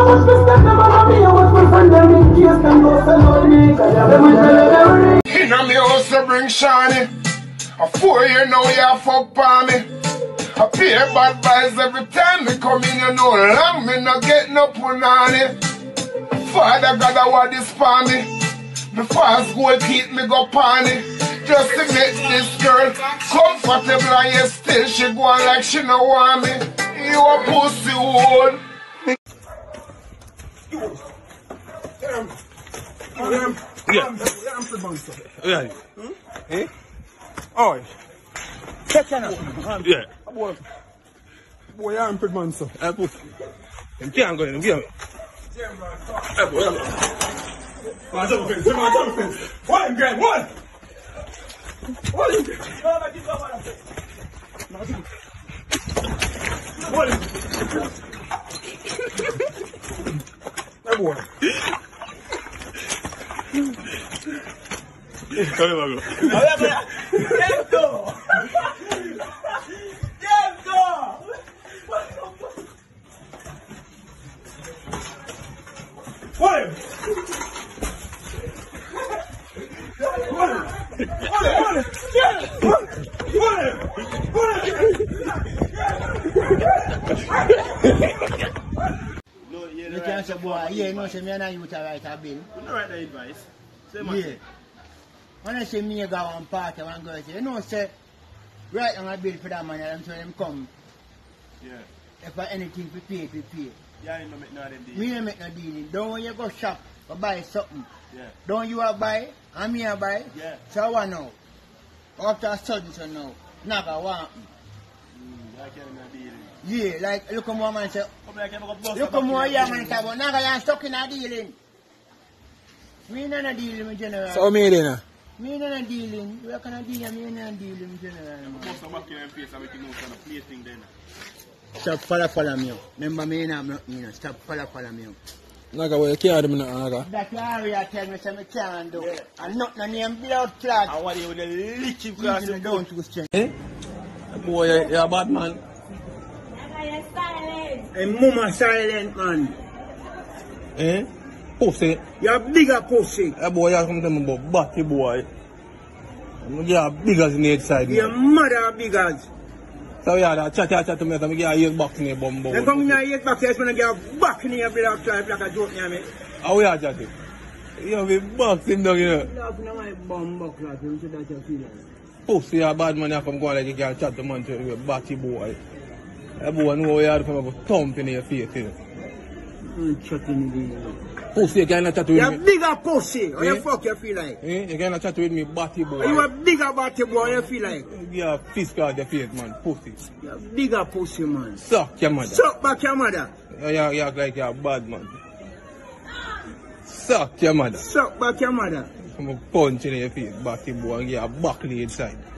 watch me step them on me, I watch my friend them in case them go sell on me. Cause them will tell them in a me house to bring Shani. A 4 year now, you fuck for me. I pay bad vibes every time me come in, you know long me not get no punani. Father God, I want this for me. Me fast goal keep me go party. Just to make this girl comfortable and yet still she go on like she no want me. You a pussy hole. Yeah. Eh? Oh. Check it out. Yeah. Boy, I'm pretty man, sir. I put. You can't go in. Give me. What? What? What? You can't say, boy, yeah, no, say me and you to write a bill. You don't write the advice. Say Yeah. When I say me go one party, one girl say, you know, say, write on a bill for that man, I'm telling him come. Yeah. If I anything to pay, to pay. Yeah, you don't make no other deal. Me don't make no dealing. Don't when you go shop or buy something. Yeah. Don't you a buy, and me a buy. Yeah. So I want now. After a sudden, so now, not gonna want me. I can't no deal. Yeah, like, look at my man say, Come like, look at my young man say, but now I'm stuck in a dealing. Me not a dealing with general. So, me then? Me not a dealing. We are gonna deal, me not dealing with general. Most of back in your face and make you know kind of play thing then. Stop follow me. Remember me not me. Stop follow me. Naga, well, you can't do me nothing, Naga. That area tell me say me can't do. Yeah. And not no name blood clot. I want you with the licky Even the down to strength. Eh? Boy, you're a bad man. You're silent. Hey, mama silent man. Eh? Pussy. You're a bigger pussy. That boy, you come to me about batty boy. You're big as in the side. Your mother big as. So yeah, that chat to me, so I get a ear back in your bum. They come in here back here, when I get back in your blood clot like a joke near me. How we are chatting? You have a box him down here. Love now my bum buck clot, you see that you feel like. Pussy, a bad man, you come go like you can't chat to man to you, batty boy. That boy know what you have to come up with thump in your face, you know. Chatting with you. Pussy, you cannot chat with You're me. a bigger pussy. How Eh? the fuck you feel like? Eh? You cannot chat with me, batty boy. You a bigger body boy, how you feel like? You have fist card your face, man, pussy. You're a bigger pussy, man. Suck your mother. Suck back your mother. You act like you're a bad man. Suck your mother. Suck back your mother. Come a punch in your face, batty boy, and get a buckle inside.